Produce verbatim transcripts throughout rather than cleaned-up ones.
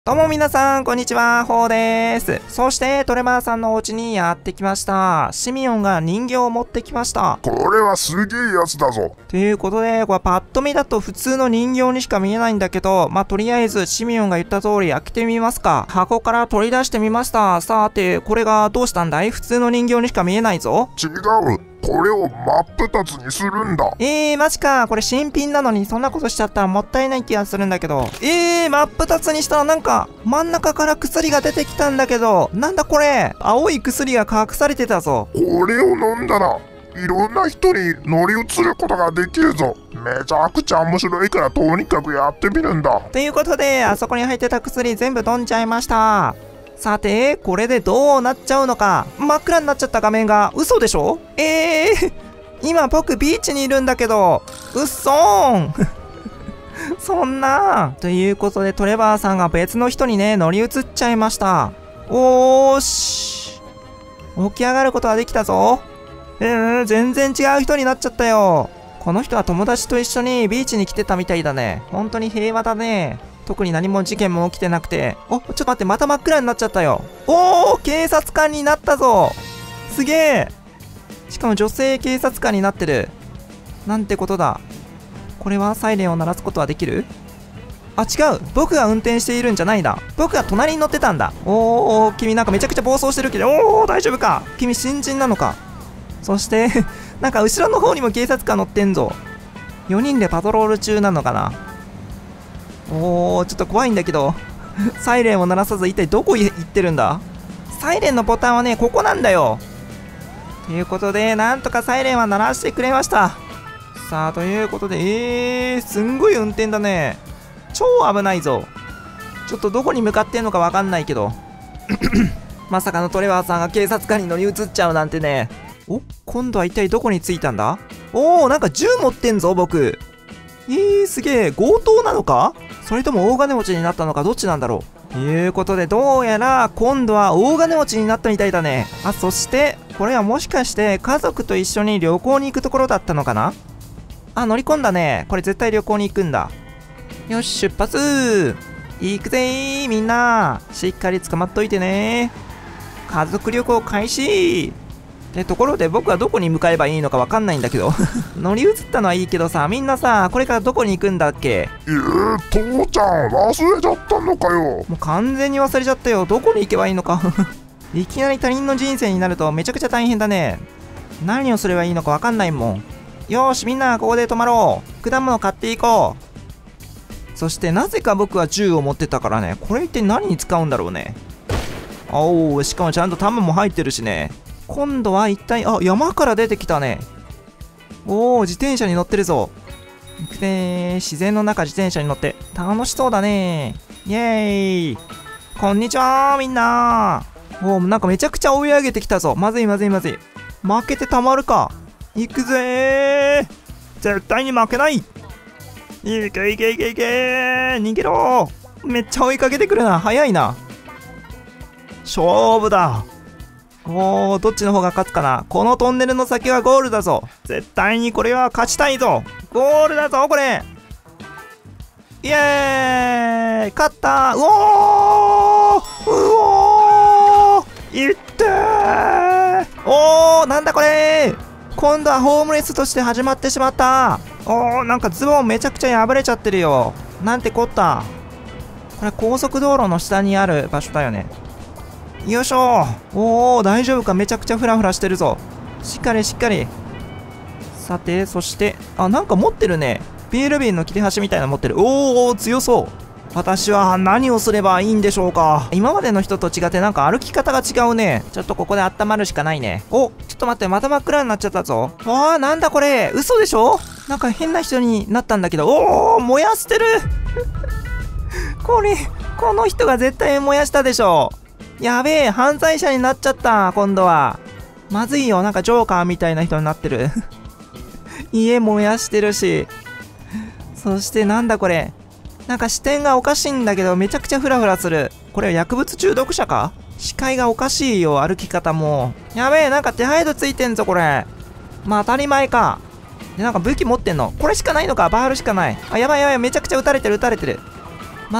どうも皆さん、こんにちは、ほうです。そして、トレバーさんのお家にやってきました。シミオンが人形を持ってきました。 これはすげえやつだぞ。 ということで、これパッと見だと普通の人形にしか見えないんだけど、まあ、とりあえず、シミオンが言った通り開けてみますか。箱から取り出してみました。さて、これがどうしたんだい？普通の人形にしか見えないぞ。 違う。これを真っ二つにするんだ。 えー、マジか。これ新品なのにそんなことしちゃったらもったいない気がするんだけど。えー、真っ二つにしたらなんか、真ん中から薬が出てきたんだけど、なんだこれ。青い薬が隠されてたぞ。 これを飲んだら、いろんな人に乗り移ることができるぞ。めちゃくちゃ面白いからとにかくやってみるんだ。 ということで、あそこに入ってた薬全部飲んじゃいました。さて、これでどうなっちゃうのか。真っ暗になっちゃった画面が嘘でしょ？えー、今僕ビーチにいるんだけど、うっそーんそんな。ということでトレバーさんが別の人にね、乗り移っちゃいました。おーし。起き上がることができたぞ。えー、全然違う人になっちゃったよ。この人は友達と一緒にビーチに来てたみたいだね。本当に平和だね。特に何も事件も起きてなくて。お、ちょっと待って、また真っ暗になっちゃったよ。おー、警察官になったぞ。すげえ。しかも女性警察官になってる。なんてことだ。これはサイレンを鳴らすことはできる？あ、違う。僕が運転しているんじゃないんだ。僕が隣に乗ってたんだ。おー、君なんかめちゃくちゃ暴走してるけど、おー、大丈夫か？君新人なのか？そして、なんか後ろの方にも警察官乗ってんぞ。よにんでパトロール中なのかな？おー、ちょっと怖いんだけどサイレンを鳴らさず一体どこ行ってるんだ？サイレンのボタンはね、ここなんだよ。ということで、なんとかサイレンは鳴らしてくれました。さあ、ということで、えー、すんごい運転だね。超危ないぞ。ちょっとどこに向かってんのかわかんないけどまさかのトレバーさんが警察官に乗り移っちゃうなんてね。お、今度は一体どこに着いたんだ？おー、なんか銃持ってんぞ、僕。えー、すげえ。強盗なのか？それとも大金持ちになったのか、どっちなんだろう。ということで、どうやら今度は大金持ちになったみたいだね。あ、そしてこれはもしかして家族と一緒に旅行に行くところだったのかな。あ、乗り込んだね。これ絶対旅行に行くんだ。よし、出発。行くぜー、みんな。しっかり捕まっといてね。家族旅行開始。ってところで、僕はどこに向かえばいいのかわかんないんだけど乗り移ったのはいいけどさ、みんなさ、これからどこに行くんだっけ？ えー、父ちゃん忘れちゃったのかよ。 もう完全に忘れちゃったよ。どこに行けばいいのかいきなり他人の人生になるとめちゃくちゃ大変だね。何をすればいいのかわかんないもん。よーし、みんなここで泊まろう。果物買っていこう。そしてなぜか僕は銃を持ってたからね。これ一体何に使うんだろうね。おー、しかもちゃんと弾も入ってるしね。今度は一体、あ、山から出てきたね。おー、自転車に乗ってるぞ。行くねー。自然の中自転車に乗って楽しそうだねー。イエーイ。こんにちはー、みんなー。おー、なんかめちゃくちゃ追い上げてきたぞ。まずいまずいまずい。負けてたまるか。行くぜー。絶対に負けない。いけいけいけいけー。逃げろー。めっちゃ追いかけてくるな。早いな。勝負だ。おー、どっちの方が勝つかな。このトンネルの先はゴールだぞ。絶対にこれは勝ちたいぞ。ゴールだぞ、これ。イエーイ、勝った。うおー、うおー、いってー。おー、なんだこれ。今度はホームレスとして始まってしまった。おー、なんかズボンめちゃくちゃ破れちゃってるよ。なんてこった。これ高速道路の下にある場所だよね。よいしょ。おー、大丈夫か。めちゃくちゃフラフラしてるぞ。しっかりしっかり。さて、そしてあ、なんか持ってるね。ビール瓶の切れ端みたいなの持ってる。おー、強そう。私は何をすればいいんでしょうか。今までの人と違ってなんか歩き方が違うね。ちょっとここで温まるしかないね。お、ちょっと待って、また真っ暗になっちゃったぞ。わー、なんだこれ。嘘でしょ。なんか変な人になったんだけど。おー、燃やしてるこれ、この人が絶対燃やしたでしょ。やべえ、犯罪者になっちゃった、今度は。まずいよ、なんかジョーカーみたいな人になってる。家燃やしてるし。そしてなんだこれ。なんか視点がおかしいんだけど、めちゃくちゃフラフラする。これは薬物中毒者か？視界がおかしいよ、歩き方も。やべえ、なんか手配度ついてんぞ、これ。まあ当たり前か。で、なんか武器持ってんの。これしかないのか、バールしかない。あ、やばいやばい、めちゃくちゃ撃たれてる、撃たれてる。まずい。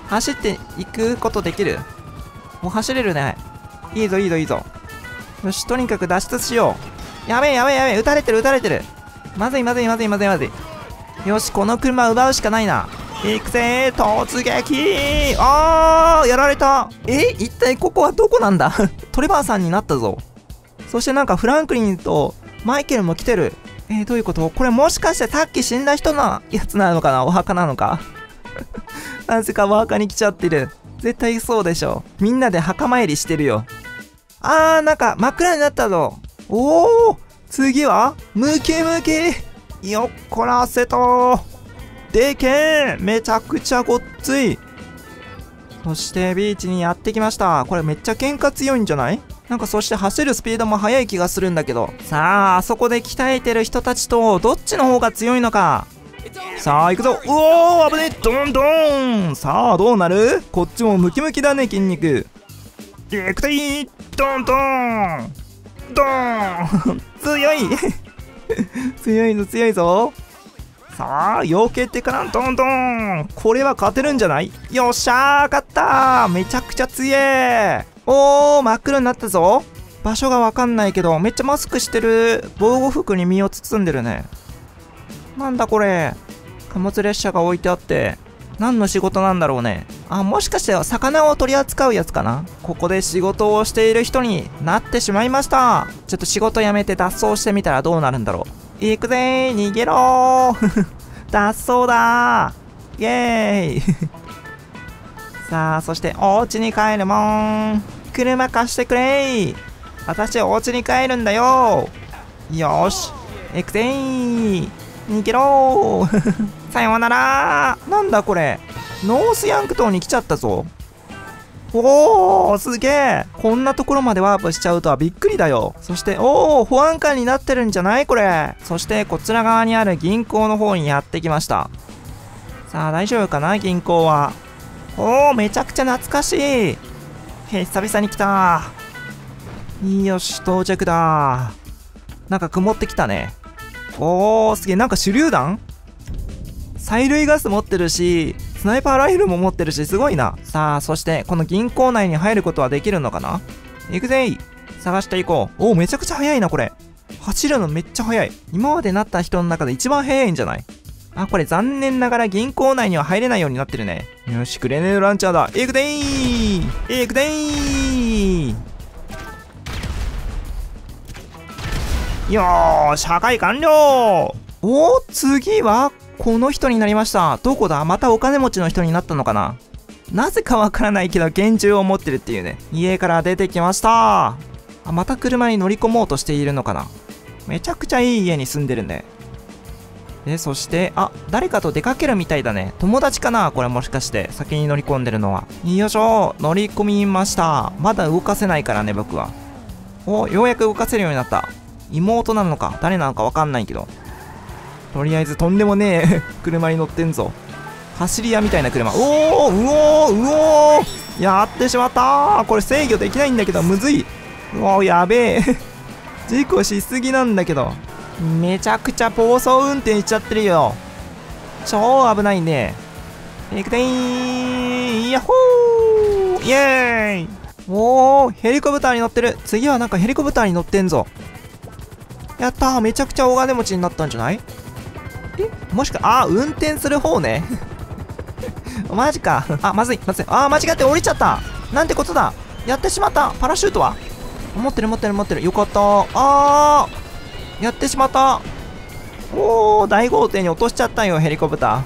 走っていくことできる？もう走れるね。いいぞいいぞいいぞ。よし、とにかく脱出しよう。やべえやべえやべえ、撃たれてる撃たれてる。まずいまずいまずいまずいまずい。よし、この車奪うしかないな。行くぜー、突撃。あー、やられた。え、一体ここはどこなんだ？トレバーさんになったぞ。そしてなんかフランクリンとマイケルも来てる。えー、どういうこと？これもしかしてさっき死んだ人のやつなのかな？お墓なのか？なぜかお墓に来ちゃってる。絶対そうでしょ。みんなで墓参りしてるよ。あー、なんか真っ暗になったぞ。おー、次はムキムキ。よっこらせと。でけー、めちゃくちゃごっつい。そしてビーチにやってきました。これめっちゃ喧嘩強いんじゃない？なんかそして走るスピードも速い気がするんだけど。さあ、あそこで鍛えてる人たちとどっちの方が強いのか。さあ行くぞ。うおー、危ねえ。ドンドン。さあどうなる？こっちもムキムキだね、筋肉。いくていい。ドンドンドン。強い。強いぞ強いぞ。さあ避けてからドンドン。これは勝てるんじゃない？よっしゃー、勝ったー。めちゃくちゃ強え。おー、真っ黒になったぞ。場所がわかんないけどめっちゃマスクしてる。防護服に身を包んでるね。なんだこれ。貨物列車が置いてあって何の仕事なんだろうね。あ、もしかして魚を取り扱うやつかな。ここで仕事をしている人になってしまいました。ちょっと仕事辞めて脱走してみたらどうなるんだろう。行くぜー、逃げろー。脱走だー、イエーイ。さあそしてお家に帰るもん。車貸してくれー。私お家に帰るんだよー。よーし、行くぜー、逃げろー。さようならー。なんだこれ、ノースヤンク島に来ちゃったぞ。おー、すげえ。こんなところまでワープしちゃうとはびっくりだよ。そしておー、保安官になってるんじゃないこれ。そしてこちら側にある銀行の方にやってきました。さあ大丈夫かな、銀行は。おー、めちゃくちゃ懐かしい。へ、久々に来たー。よし、到着だー。なんか曇ってきたね。おー、すげえ。なんか手榴弾、催涙ガス持ってるし、スナイパーライフルも持ってるし、すごいな。さあそしてこの銀行内に入ることはできるのかな。行くぜい、探していこう。おー、めちゃくちゃ速いなこれ。走るのめっちゃ速い。今までなった人の中で一番速いんじゃない？あ、これ残念ながら銀行内には入れないようになってるね。よし、グレネードランチャーだ。行くぜー、行くぜー。よーし、破壊完了。おー、次はこの人になりました。どこだ？またお金持ちの人になったのかな。なぜかわからないけど拳銃を持ってるっていうね。家から出てきました。あ、また車に乗り込もうとしているのかな。めちゃくちゃいい家に住んでるね。でそしてあ、誰かと出かけるみたいだね。友達かなこれ、もしかして先に乗り込んでるのは。よいしょ、乗り込みました。まだ動かせないからね僕は。お、ようやく動かせるようになった。妹なのか誰なのかわかんないけど、とりあえずとんでもねえ車に乗ってんぞ。走り屋みたいな車。おお、うおー、うおー、やってしまったー。これ制御できないんだけどむずい。うおー、やべえ。事故しすぎなんだけど。めちゃくちゃ暴走運転しちゃってるよ。超危ないね。いくでー、ヤッホー、イエーイ。おー、ヘリコプターに乗ってる。次はなんかヘリコプターに乗ってんぞ。やったー、めちゃくちゃ大金持ちになったんじゃない？え、もしか、あー、運転する方ね。マジか。あ、まずいまずい。あー、間違って降りちゃった。なんてことだ。やってしまった。パラシュートは持ってる持ってる持ってる。よかったー。あー、やってしまった。おー、大豪邸に落としちゃったよヘリコプター。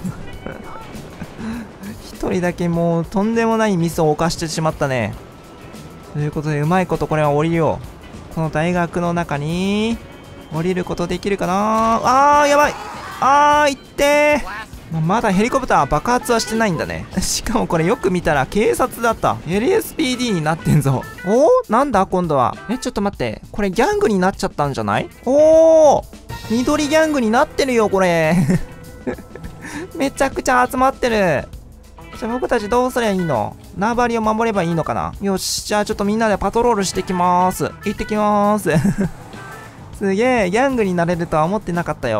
一人だけもうとんでもないミスを犯してしまったね。ということでうまいことこれは降りよう。この大学の中に降りることできるかな。あー、やばい。あー、いってー。まだヘリコプター爆発はしてないんだね。しかもこれよく見たら警察だった。 エルエスピーディー になってんぞ。おー、なんだ今度は。え、ちょっと待って、これギャングになっちゃったんじゃない？おー、緑ギャングになってるよこれ。めちゃくちゃ集まってる。じゃあ僕たちどうすりゃいいの？縄張りを守ればいいのかな。よし、じゃあちょっとみんなでパトロールしてきまーす。行ってきまーす。すげえ、ギャングになれるとは思ってなかったよ。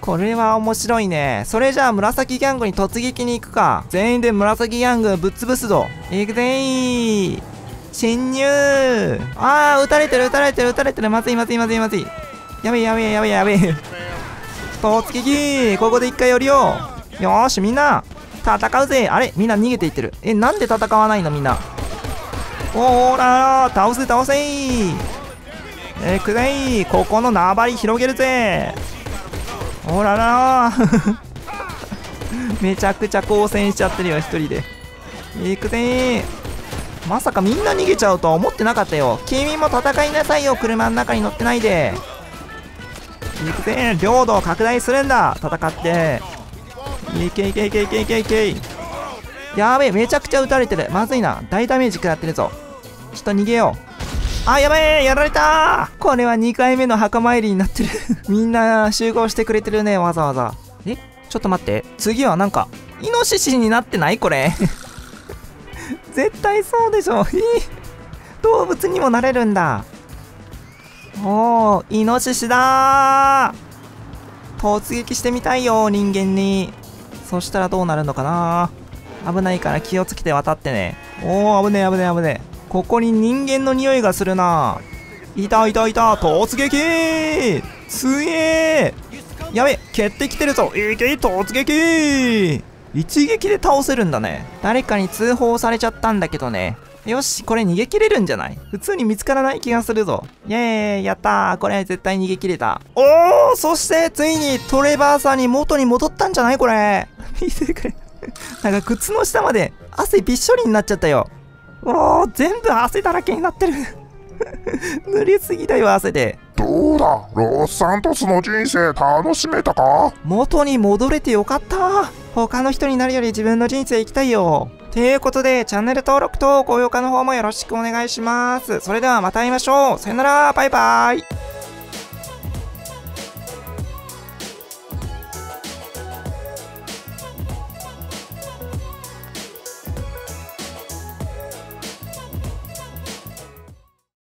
これは面白いね。それじゃあ紫ギャングに突撃に行くか。全員で紫ギャングぶっ潰すぞ。行くぜー。侵入。あー、撃たれてる撃たれてる撃たれてる。まずいまずいまずいまずい。やべえやべえやべえやべえ。突撃。ここで一回寄りよう。よーし、みんな戦うぜ。あれ、みんな逃げていってる。え、なんで戦わないのみんな。おーらー、倒せ倒せー。えー、くぜい。ここの縄張り広げるぜ。おららー。めちゃくちゃ交戦しちゃってるよ、一人で。いくぜー。まさかみんな逃げちゃうとは思ってなかったよ。君も戦いなさいよ、車の中に乗ってないで。いくぜー。領土を拡大するんだ、戦って。いけいけいけいけいけいけ。やべえ、めちゃくちゃ撃たれてる。まずいな、大ダメージ食らってるぞ。ちょっと逃げよう。あ、やばい、やられたー。これはにかいめの墓参りになってる。みんな集合してくれてるね、わざわざ。え、ちょっと待って、次はなんかイノシシになってない？これ絶対そうでしょ。動物にもなれるんだ。おー、イノシシだー。突撃してみたいよ、人間に。そしたらどうなるのかな。危ないから気をつけて渡ってね。おー、危ねえ危ねえ危ねえ。ここに人間の匂いがするな。いたいたいた、突撃。すげえ。やべ、蹴ってきてるぞ。いけ、突撃。一撃で倒せるんだね。誰かに通報されちゃったんだけどね。よし、これ逃げ切れるんじゃない？普通に見つからない気がするぞ。イエーイ、やったー。これ絶対逃げ切れた。おー、そしてついにトレバーさんに元に戻ったんじゃない？これ見てくれ。なんか靴の下まで汗びっしょりになっちゃったよ。おー、全部汗だらけになってる。濡れすぎだよ、汗で。 どうだ、ロスサントスの人生楽しめたか？ 元に戻れてよかった。他の人になるより自分の人生生きたいよ。ということで、チャンネル登録と高評価の方もよろしくお願いします。それではまた会いましょう。さよなら、バイバイ。